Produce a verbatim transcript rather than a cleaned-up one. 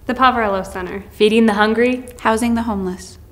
The Poverello Center. Feeding the hungry. Housing the homeless.